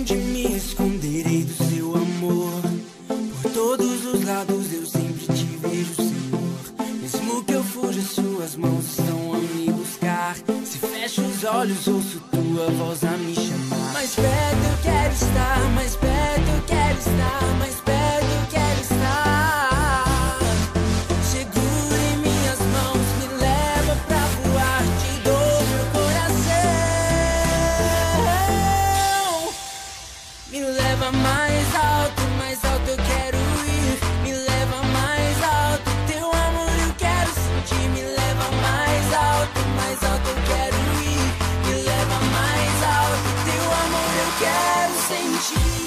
Onde me esconderei do seu amor? Por todos os lados eu sempre te vejo, Senhor. Mesmo que eu fuja, suas mãos estão a me buscar. Se fecho os olhos, ouço tua voz a me chamar. Mais perto eu quero estar, mais perto eu quero estar, mais perto eu quero estar. Segura em minhas mãos, me leva pra voar, te dou meu coração. Me leva mais alto eu quero ir. Me leva mais alto, teu amor eu quero sentir. Me leva mais alto eu quero ir. Me leva mais alto, teu amor eu quero sentir.